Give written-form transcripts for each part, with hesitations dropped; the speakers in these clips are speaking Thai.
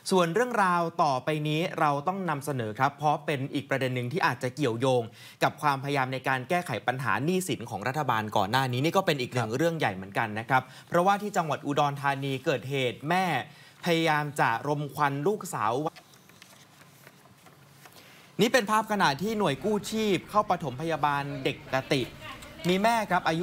ส่วนเรื่องราวต่อไปนี้เราต้องนำเสนอครับเพราะเป็นอีกประเด็นหนึ่งที่อาจจะเกี่ยวโยงกับความพยายามในการแก้ไขปัญหาหนี้สินของรัฐบาลก่อนหน้านี้นี่ก็เป็นอีกหนึ่งเรื่องใหญ่เหมือนกันนะครับเพราะว่าที่จังหวัดอุดรธานีเกิดเหตุแม่พยายามจะรมควันลูกสาวนี่เป็นภาพขณะที่หน่วยกู้ชีพเข้าปฐมพยาบาลเด็กกติมีแม่ครับอายุ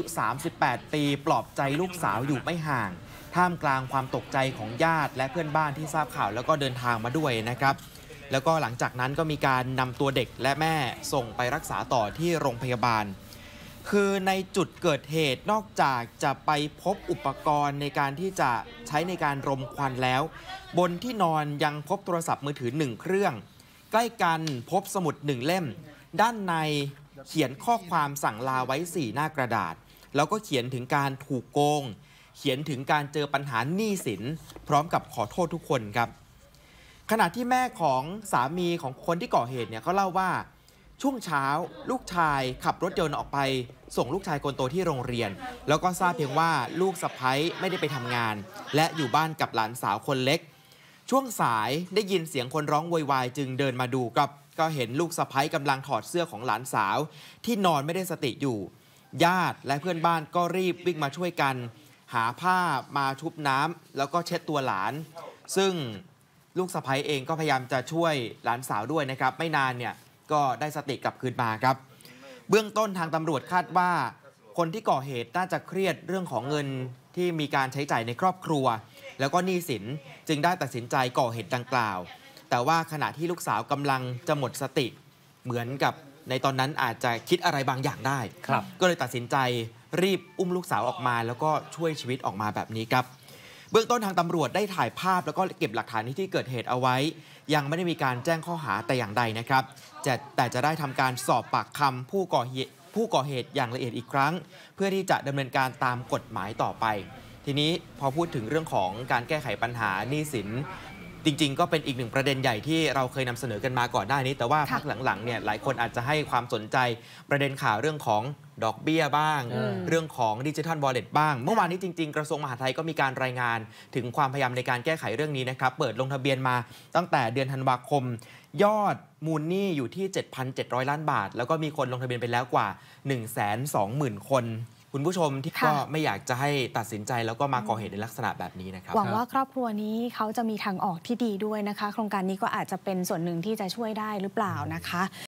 38 ปีปลอบใจลูกสาวอยู่ไม่ห่างท่ามกลางความตกใจของญาติและเพื่อนบ้านที่ทราบข่าวแล้วก็เดินทางมาด้วยนะครับแล้วก็หลังจากนั้นก็มีการนำตัวเด็กและแม่ส่งไปรักษาต่อที่โรงพยาบาลคือในจุดเกิดเหตุนอกจากจะไปพบอุปกรณ์ในการที่จะใช้ในการรมควันแล้วบนที่นอนยังพบโทรศัพท์มือถือ1เครื่องใกล้กันพบสมุด1เล่มด้านในเขียนข้อความสั่งลาไว้4หน้ากระดาษแล้วก็เขียนถึงการถูกโกงเขียนถึงการเจอปัญหาหนี้สินพร้อมกับขอโทษทุกคนครับขณะที่แม่ของสามีของคนที่ก่อเหตุเนี่ยเขาเล่าว่าช่วงเช้าลูกชายขับรถยนต์ออกไปส่งลูกชายคนโตที่โรงเรียนแล้วก็ทราบเพียงว่าลูกสะใภ้ไม่ได้ไปทำงานและอยู่บ้านกับหลานสาวคนเล็กช่วงสายได้ยินเสียงคนร้องโวยวายจึงเดินมาดูก็เห็นลูกสะใภ้กำลังถอดเสื้อของหลานสาวที่นอนไม่ได้สติอยู่ญาติและเพื่อนบ้านก็รีบวิ่งมาช่วยกันหาผ้ามาชุบน้ำแล้วก็เช็ดตัวหลานซึ่งลูกสะใภ้เองก็พยายามจะช่วยหลานสาวด้วยนะครับไม่นานเนี่ยก็ได้สติกลับคืนมาครับเบื้องต้นทางตำรวจคาดว่าคนที่ก่อเหตุน่าจะเครียดเรื่องของเงินที่มีการใช้จ่ายในครอบครัวแล้วก็หนี้สินจึงได้ตัดสินใจก่อเหตุดังกล่าวแต่ว่าขณะที่ลูกสาวกำลังจะหมดสติเหมือนกับในตอนนั้นอาจจะคิดอะไรบางอย่างได้ก็เลยตัดสินใจรีบอุ้มลูกสาวออกมาแล้วก็ช่วยชีวิตออกมาแบบนี้ครับเบื้องต้นทางตำรวจได้ถ่ายภาพแล้วก็เก็บหลักฐานที่เกิดเหตุเอาไว้ยังไม่ได้มีการแจ้งข้อหาแต่อย่างใดนะครับแต่จะได้ทำการสอบปากคำผู้ก่อเหตุอย่างละเอียดอีกครั้งเพื่อที่จะดำเนินการตามกฎหมายต่อไปทีนี้พอพูดถึงเรื่องของการแก้ไขปัญหาหนี้สินจริงๆก็เป็นอีกหนึ่งประเด็นใหญ่ที่เราเคยนำเสนอกันมาก่อนหน้านี้แต่ว่าพักหลังๆเนี่ยหลายคนอาจจะให้ความสนใจประเด็นข่าวเรื่องของดอกเบี้ยบ้างเรื่องของดิจิทัลวอลเล็ตบ้างเมื่อวานนี้จริงๆกระทรวงมหาดไทยก็มีการรายงานถึงความพยายามในการแก้ไขเรื่องนี้นะครับเปิดลงทะเบียนมาตั้งแต่เดือนธันวาคมยอดมูลหนี้อยู่ที่ 7,700 ล้านบาทแล้วก็มีคนลงทะเบียนไปแล้วกว่า 120,000 คนคุณผู้ชมที่ก็ไม่อยากจะให้ตัดสินใจแล้วก็มาก่อเหตุในลักษณะแบบนี้นะครับหวังว่าครอบครัวนี้เขาจะมีทางออกที่ดีด้วยนะคะโครงการนี้ก็อาจจะเป็นส่วนหนึ่งที่จะช่วยได้หรือเปล่านะคะ